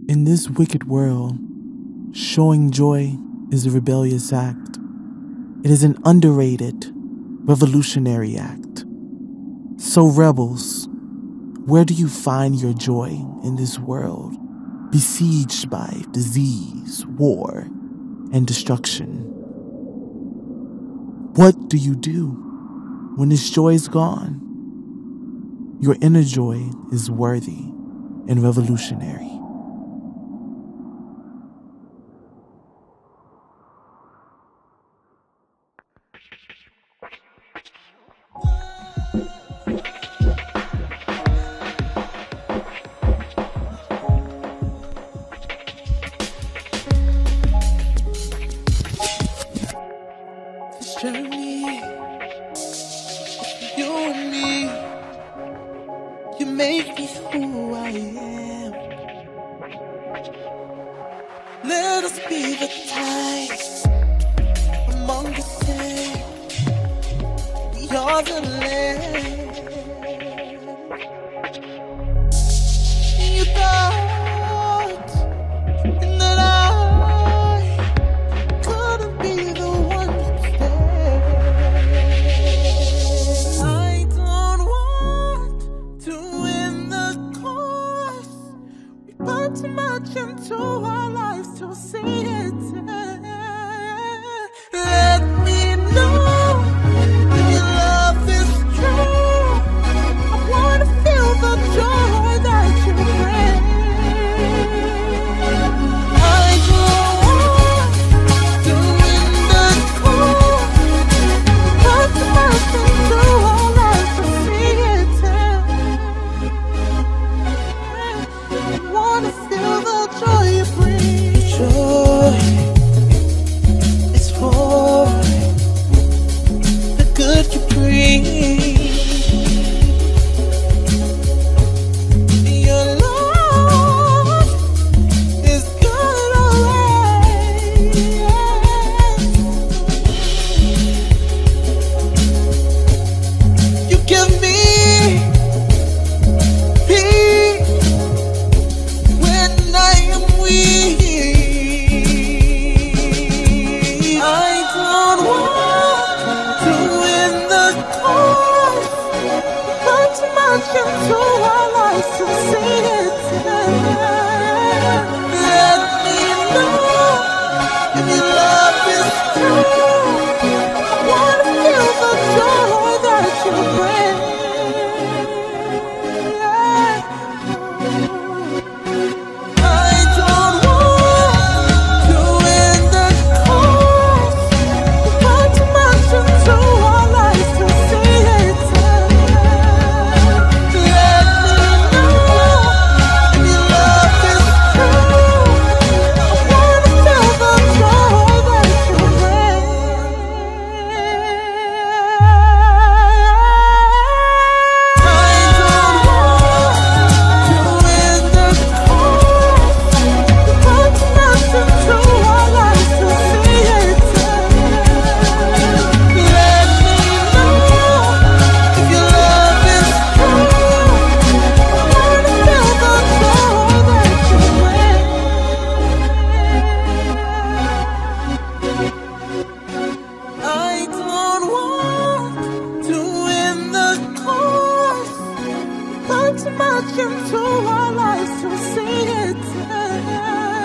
In this wicked world, showing joy is a rebellious act. It is an underrated, revolutionary act. So rebels, where do you find your joy in this world, besieged by disease, war, and destruction? What do you do when this joy is gone? Your inner joy is worthy and revolutionary. This journey, you and me, you make me who I am. Let us be the tide among the sand. We are the land. You thought that I couldn't be the one to stay. I don't want to win the course. We put too much into our lives to see it. Let me know if your love is true. I wanna feel the joy that you bring. I don't want to win the course. Put too much into our lives to see it. I wanna feel the joy you bring. Joy is for the good you bring. Your love is good always. You give me peace when I am weak. I don't want to win the course. Put too much into our lives to see it. Let me know if your love is true. I wanna feel the joy that you bring. I don't want to win the course. Put too much into our lives to see it. Let me know if your love is true. I wanna feel the joy that you bring. I don't want to win the course. Put too much into our lives to see it. Let me know if your love is true. I wanna feel the joy that you bring. I don't want to win the course. Put too much into our lives to see it.